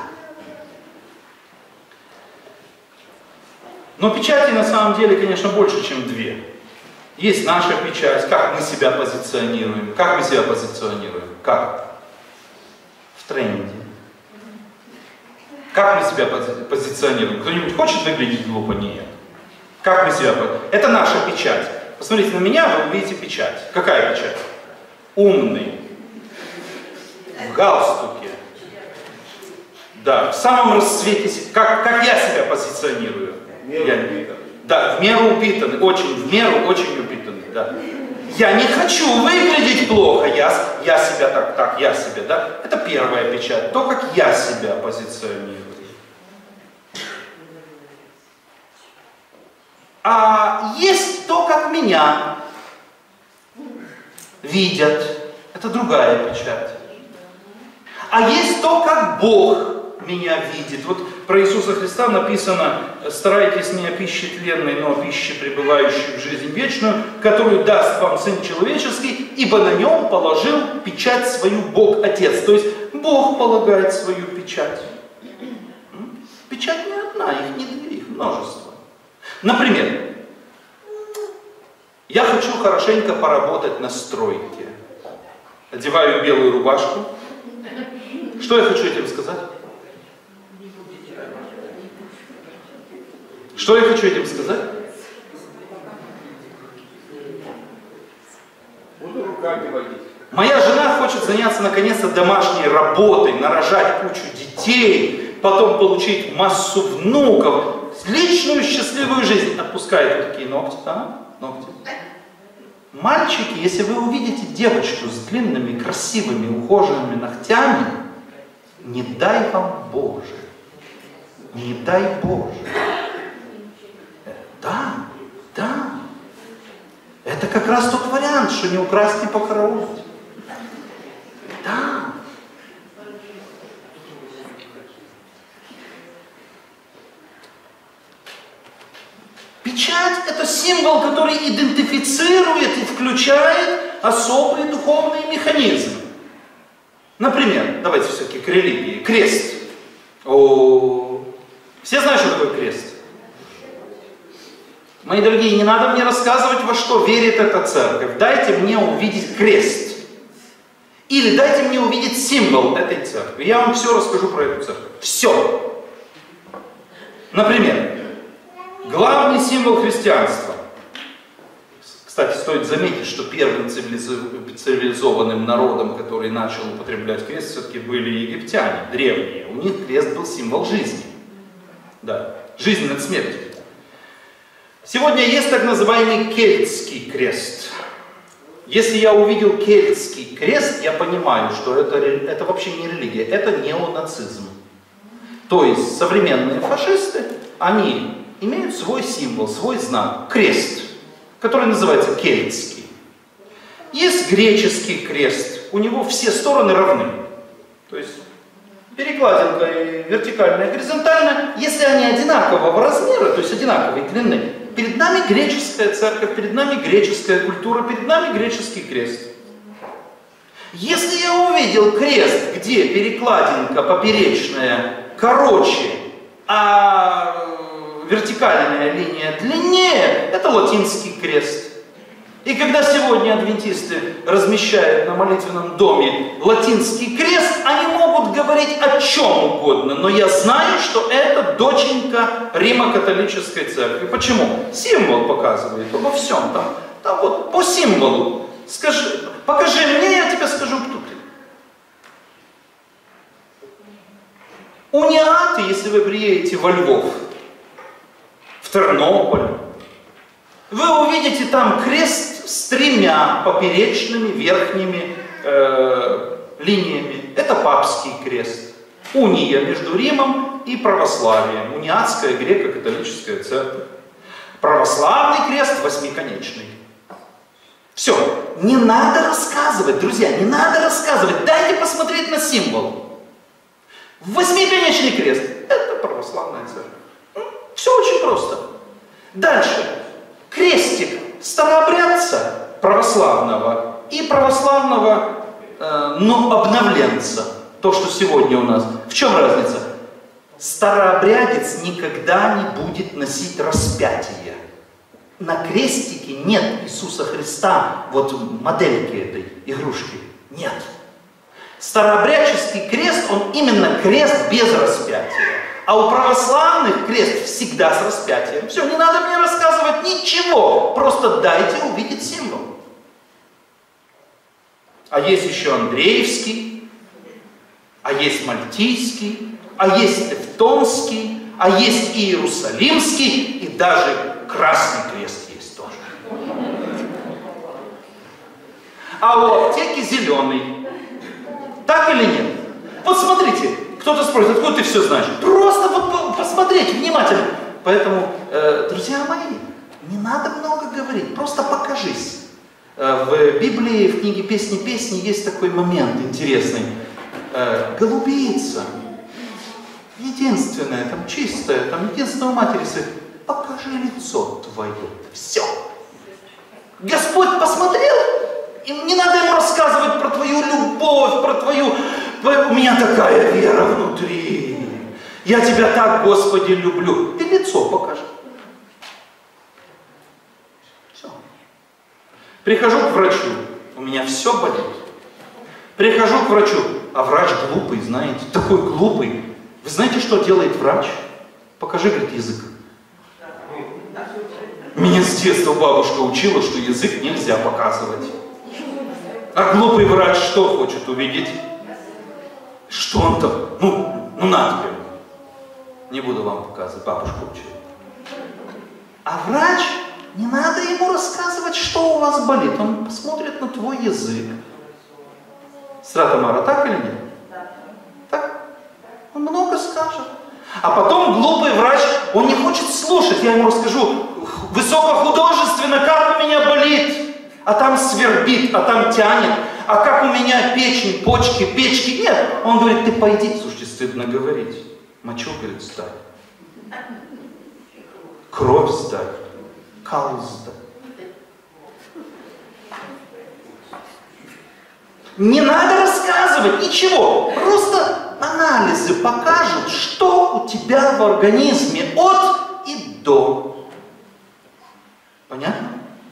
A: Но печати на самом деле, конечно, больше, чем две. Есть наша печать, как мы себя позиционируем. Как мы себя позиционируем? Как? В тренде. Как мы себя позиционируем? Кто-нибудь хочет выглядеть глупо? Нет. Как мы себя позиционируем? Это наша печать. Посмотрите на меня, вы увидите печать. Какая печать? Умный. В галстуке. Да, в самом расцвете. Как, как я себя позиционирую? Я, да, в меру упитанный, очень, в меру очень упитанный, да. Я не хочу выглядеть плохо, я, я себя так, так, я себя, да. Это первая печать, то, как я себя позиционирую. А есть то, как меня видят, это другая печать. А есть то, как Бог меня видит. Вот про Иисуса Христа написано: старайтесь не о пище тленной, но о пище, пребывающей в жизнь вечную, которую даст вам Сын Человеческий, ибо на нем положил печать свою Бог Отец. То есть Бог полагает свою печать. Печать не одна, их не две, их множество. Например, я хочу хорошенько поработать на стройке. Одеваю белую рубашку. Что я хочу этим сказать? Что я хочу этим сказать?
B: Буду руками водить.
A: Моя жена хочет заняться наконец-то домашней работой, нарожать кучу детей, потом получить массу внуков, личную счастливую жизнь. Отпускает вот такие ногти, а? Ногти. Мальчики, если вы увидите девочку с длинными, красивыми, ухоженными ногтями, не дай вам Боже, не дай Боже. Да, да. Это как раз тот вариант, что не украсть, не покараулить. Да. Печать – это символ, который идентифицирует и включает особые духовные механизмы. Например, давайте все-таки к религии. Крест. О, все знают, что такое крест? Мои дорогие, не надо мне рассказывать, во что верит эта церковь. Дайте мне увидеть крест. Или дайте мне увидеть символ этой церкви. Я вам все расскажу про эту церковь. Все. Например, главный символ христианства. Кстати, стоит заметить, что первым цивилизованным народом, который начал употреблять крест, все-таки были египтяне, древние. У них крест был символ жизни. Да, жизнь над смертью. Сегодня есть так называемый кельтский крест. Если я увидел кельтский крест, я понимаю, что это, это вообще не религия, это неонацизм. То есть современные фашисты, они имеют свой символ, свой знак, крест, который называется кельтский. Есть греческий крест, у него все стороны равны. То есть перекладинка вертикальная и горизонтальная, если они одинакового размера, то есть одинаковой длины, перед нами греческая церковь, перед нами греческая культура, перед нами греческий крест. Если я увидел крест, где перекладинка поперечная короче, а вертикальная линия длиннее, это латинский крест. И когда сегодня адвентисты размещают на молитвенном доме латинский крест, они могут говорить о чем угодно, но я знаю, что это доченька Римо-католической церкви. Почему? Символ показывает обо всем там. Там вот по символу. Скажи, покажи мне, я тебе скажу, кто ты. Униаты, если вы приедете во Львов, в Тернополь, вы увидите там крест с тремя поперечными верхними э, линиями. Это папский крест. Уния между Римом и православием. Униатская греко-католическая церковь. Православный крест восьмиконечный. Все. Не надо рассказывать, друзья, не надо рассказывать. Дайте посмотреть на символ. Восьмиконечный крест. Это православная церковь. Все очень просто. Дальше. Крестик старообрядца православного и православного, э, но обновленца. То, что сегодня у нас. В чем разница? Старообрядец никогда не будет носить распятие. На крестике нет Иисуса Христа, вот модельки этой игрушки. Нет. Старообрядческий крест, он именно крест без распятия. А у православных крест всегда с распятием. Все, не надо мне рассказывать ничего, просто дайте увидеть символ. А есть еще Андреевский, а есть Мальтийский, а есть Тевтонский, а есть Иерусалимский, и даже Красный крест есть тоже. А у аптеки зеленый. Так или нет? Вот смотрите. Кто-то спросит, откуда ты все знаешь? Просто вот посмотреть внимательно. Поэтому, э, друзья мои, не надо много говорить, просто покажись. Э, в Библии, в книге «Песни песни» есть такой момент интересный. Э, голубица. единственное, там чистое, там единственное у матери своей, покажи лицо твое. Все. Господь посмотрел, и не надо ему рассказывать про твою любовь, про твою... У меня такая вера внутри. Я тебя так, Господи, люблю. Ты лицо покажи. Все. Прихожу к врачу, у меня все болит. Прихожу к врачу, а врач глупый, знаете, такой глупый. Вы знаете, что делает врач? Покажи, говорит, язык. Меня с детства бабушка учила, что язык нельзя показывать. А глупый врач что хочет увидеть? Что он там? Ну, ну на тебе. Не буду вам показывать, бабушка учила. А врач, не надо ему рассказывать, что у вас болит. Он посмотрит на твой язык. Сестра Тамара, так или нет? Так? Он много скажет. А потом глупый врач, он не хочет слушать. Я ему расскажу, высокохудожественно, как у меня болит. А там свербит, а там тянет. А как у меня печень, почки, печки нет. Он говорит, ты пойди, слушайте, стыдно говорить. Мочу, говорит, сдай. Кровь сдай. Кал сдай. Не надо рассказывать ничего. Просто анализы покажут, что у тебя в организме от и до. Понятно?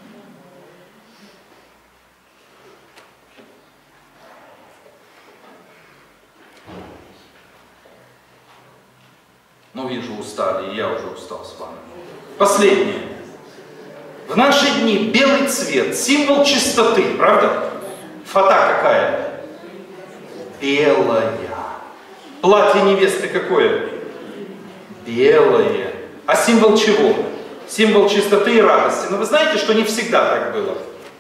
A: Ну, вижу, устали, и я уже устал с вами. Последнее. В наши дни белый цвет, символ чистоты, правда? Фата какая? Белая. Платье невесты какое? Белое. А символ чего? Символ чистоты и радости. Но вы знаете, что не всегда так было.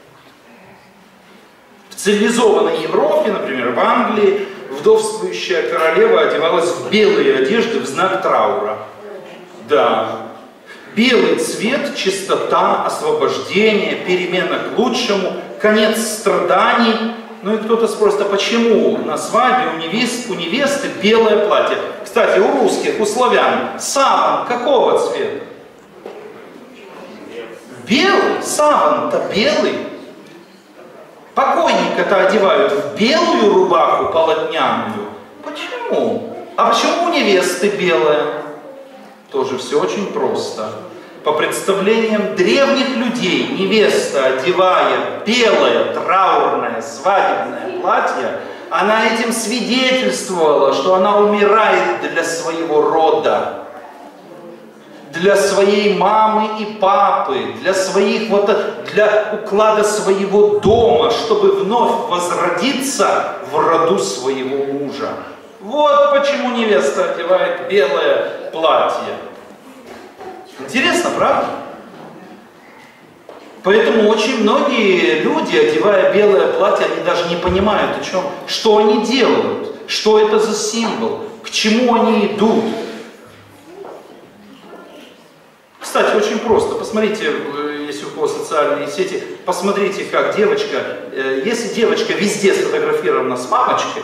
A: В цивилизованной Европе, например, в Англии, вдовствующая королева одевалась в белые одежды в знак траура. Да. Белый цвет, чистота, освобождение, перемена к лучшему, конец страданий. Ну и кто-то спросит, а почему на свадьбе у невесты, у невесты белое платье? Кстати, у русских, у славян, саван какого цвета? Белый? Саван-то белый. Покойника-то одевают в белую рубаху полотняную. Почему? А почему у невесты белая? Тоже все очень просто. По представлениям древних людей, невеста, одевая белое, траурное, свадебное платье, она этим свидетельствовала, что она умирает для своего рода, для своей мамы и папы, для своих вот, для уклада своего дома, чтобы вновь возродиться в роду своего мужа. Вот почему невеста одевает белое платье. Интересно, правда? Поэтому очень многие люди, одевая белое платье, они даже не понимают, о чем, что они делают, что это за символ, к чему они идут. Кстати, очень просто. Посмотрите, если у кого социальные сети, посмотрите, как девочка, если девочка везде сфотографирована с мамочкой,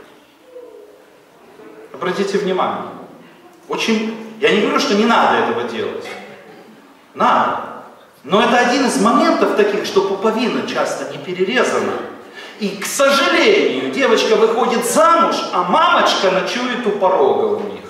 A: обратите внимание, очень, я не говорю, что не надо этого делать, надо, но это один из моментов таких, что пуповина часто не перерезана, и, к сожалению, девочка выходит замуж, а мамочка ночует у порога у них.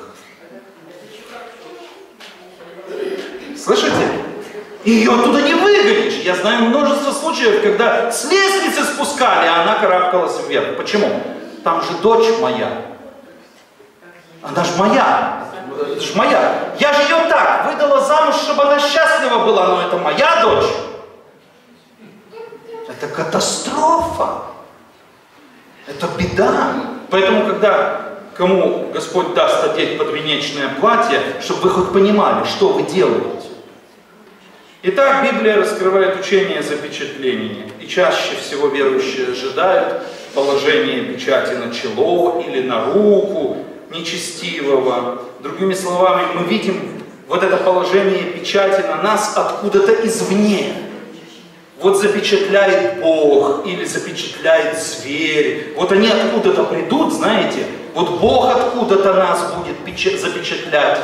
A: Слышите? Ее оттуда не выгонишь. Я знаю множество случаев, когда с лестницы спускали, а она карабкалась вверх. Почему? Там же дочь моя. Она ж моя. Это ж моя. Я же ее так выдала замуж, чтобы она счастлива была, но это моя дочь. Это катастрофа. Это беда. Поэтому, когда кому Господь даст одеть подвенечное платье, чтобы вы хоть понимали, что вы делаете. Итак, Библия раскрывает учение о запечатлении. И чаще всего верующие ожидают положения печати на чело или на руку нечестивого. Другими словами, мы видим вот это положение печати на нас откуда-то извне. Вот запечатляет Бог или запечатляет зверь. Вот они откуда-то придут, знаете, Вот Бог откуда-то нас будет запечатлять.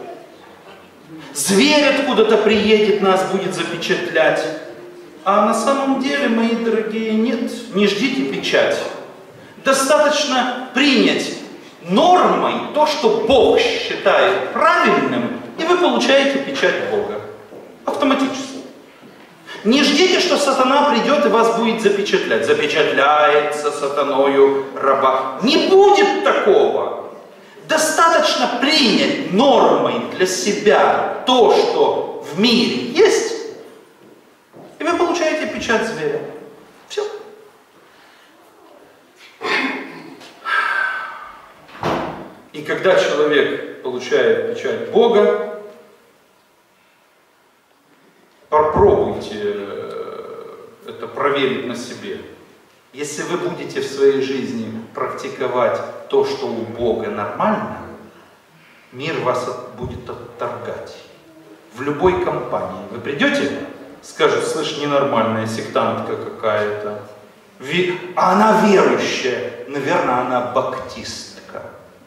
A: Зверь откуда-то приедет, нас будет запечатлять. А на самом деле, мои дорогие, нет, не ждите печать. Достаточно принять нормой то, что Бог считает правильным, и вы получаете печать Бога. Автоматически. Не ждите, что сатана придет и вас будет запечатлять. Запечатляется сатаною раба. Не будет такого. Достаточно принять нормой для себя то, что в мире есть, и вы получаете печать зверя. Все. И когда человек получает печать Бога, попробуйте это проверить на себе. Если вы будете в своей жизни практиковать то, что у Бога нормально, мир вас будет отторгать. В любой компании. Вы придете, скажут: слышь, ненормальная сектантка какая-то. А она верующая. Наверное, она баптистка.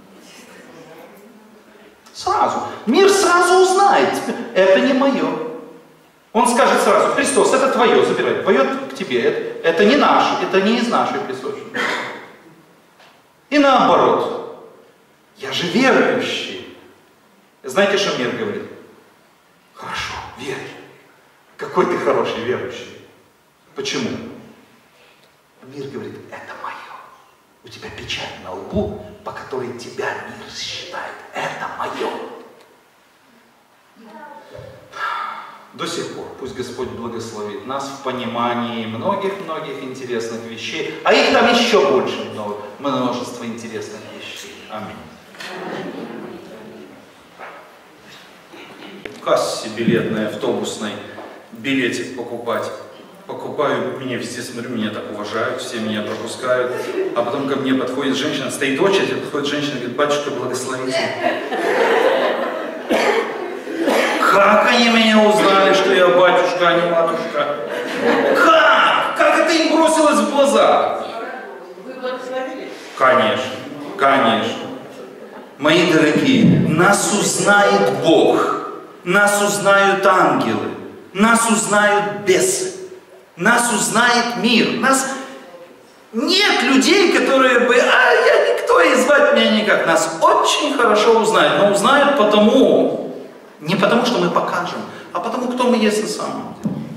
A: Сразу. Мир сразу узнает. Это не мое. Он скажет сразу: Христос, это твое, забирай. Твое к тебе. Это, это не наше, это не из нашей песочницы. И наоборот. Я же верующий. Знаете, что мир говорит? Хорошо, верь. Какой ты хороший верующий. Почему? Мир говорит: это мое. У тебя печать на лбу, по которой тебя мир считает. Это мое. До сих пор пусть Господь благословит нас в понимании многих-многих интересных вещей, а их там еще больше, много, множество интересных вещей. Аминь. В кассе билетной, автобусной билетик покупать. Покупаю, меня везде смотрю, меня так уважают, все меня пропускают. А потом ко мне подходит женщина, стоит очередь, подходит женщина и говорит: батюшка, благословите. Как они меня узнали, что я батюшка, а не матушка? Как? Как это им бросилось в глаза?
B: Вы благословили?
A: Конечно, конечно. Мои дорогие, нас узнает Бог, нас узнают ангелы, нас узнают бесы, нас узнает мир. Нас нет людей, которые бы, а я никто, и звать меня никак. Нас очень хорошо узнают, но узнают потому, не потому, что мы покажем, а потому, кто мы есть на самом деле.